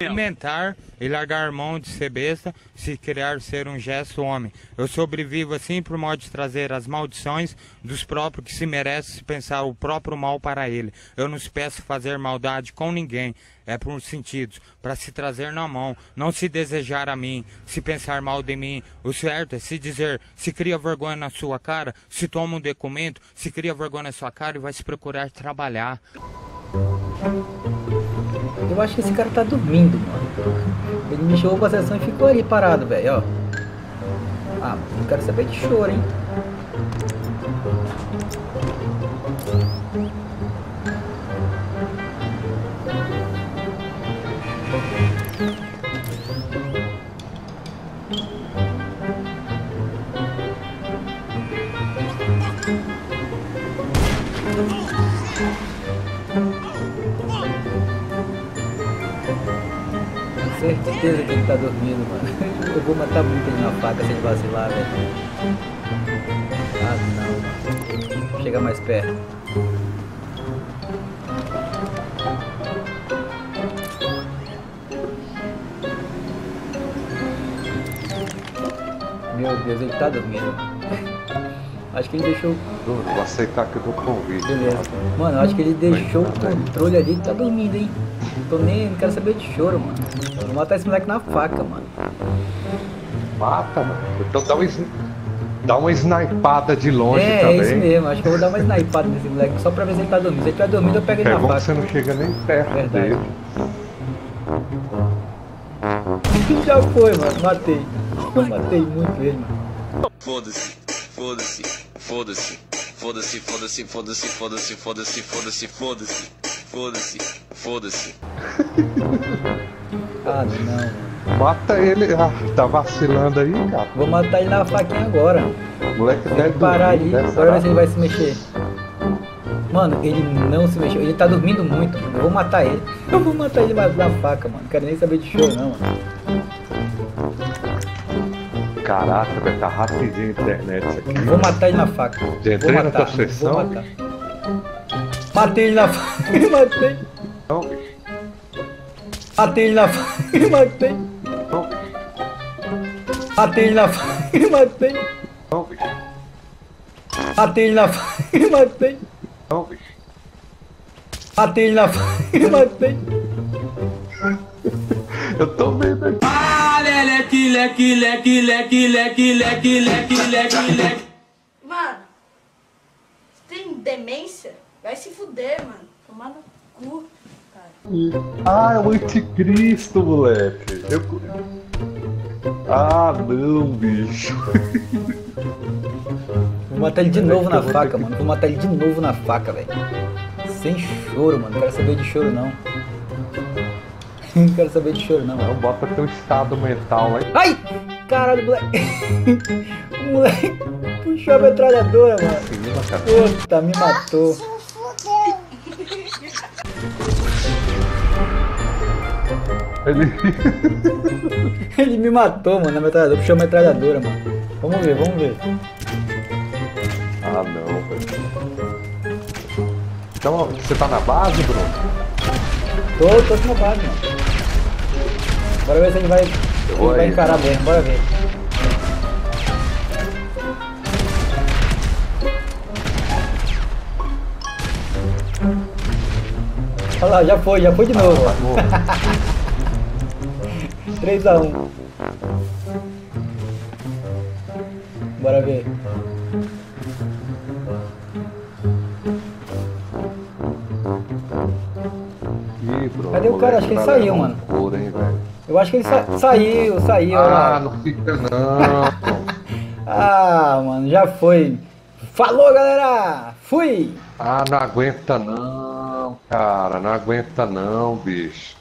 Alimentar e largar mão de ser besta, se criar ser um gesto homem. Eu sobrevivo assim por modo de trazer as maldições dos próprios que se merecem se pensar o próprio mal para ele. Eu não se peço fazer maldade com ninguém, é por sentidos, para se trazer na mão, não se desejar a mim, se pensar mal de mim. O certo é se dizer, se cria vergonha na sua cara, se toma um documento, se cria vergonha na sua cara e vai se procurar trabalhar. Eu acho que esse cara tá dormindo, mano. Ele me chamou pra sessão e ficou ali parado, velho, ó. Ah, não quero saber de choro, hein. Certeza que ele tá dormindo, mano. Eu vou matar muito ele na faca sem vacilar, velho. Ah, não, mano. Vou chegar mais perto. Meu Deus, ele tá dormindo. Acho que ele deixou... Vou aceitar que eu dou convite. Beleza. Mano, eu acho que ele deixou o controle ali e tá dormindo, hein. Tô nem... Não quero saber de choro, mano. Vou matar esse moleque na faca, mano. Mata, mano. Então dá uma snipada de longe também. É isso mesmo. Acho que eu vou dar uma snipada nesse moleque só pra ver se ele tá dormindo. Se ele estiver dormindo, eu pego ele na bom faca. que você não chega nem perto dele. Já foi, mano. Matei. Eu matei muito ele, mano. Foda-se, foda-se, foda-se, foda-se, foda-se, foda-se, foda-se, foda-se, foda-se, foda-se, foda-se, foda-se. Ah, não, mano. Mata ele. Ah, tá vacilando aí, cara. Vou matar ele na faquinha agora. O moleque Tem deve que parar ali. dormir, Bora ver se ele vai se mexer. Mano, ele não se mexeu. Ele tá dormindo muito, mano. Eu vou matar ele. Eu vou matar ele na faca, mano. Não quero nem saber de show, não, mano. Caraca, vai tá rapidinho a internet isso aqui. Vou matar ele na faca. Já entrei na tua sessão? Vou matar. Matei ele na faca. Matei. Não, bicho. Matei ele na faca. Matei. Não, bicho. Matei ele na faca. Matei. Não, bicho. Matei ele na faca. Matei. Não, bicho. Matei ele na faca. Matei. Eu tô vendo aqui. Ah, leque, leque, leque, leque, leque, leque, leque, leque, leque. Mano, você tem demência? Vai se fuder, mano. Tomar no cu, cara. Ah, é o anticristo, moleque. Ah, não, bicho. Vou matar ele de novo na faca, mano. Vou matar ele de novo na faca, velho. Sem choro, mano. Não quero saber de choro, não. Não quero saber de choro, não. Não, bota teu estado mental aí. Ai! Caralho, moleque. O moleque puxou a metralhadora, mano. Puta, me matou. Ele... Ele me matou, mano, na metralhadora. Puxou a metralhadora, mano. Vamos ver, vamos ver. Ah, não, velho. Então, você tá na base, Bruno? Tô aqui na base, mano. Bora ver se ele vai, vai encarar bem, bora ver. Olha lá, já foi de novo. 3-1. Bora ver. Ih, Bruno, Cadê o cara? Acho que ele saiu, mano. Cor, hein, velho? Eu acho que ele saiu, olha lá. Ah, não fica não. Ah, mano, já foi. Falou, galera! Fui! Ah, não aguenta não, cara. Não aguenta não, bicho.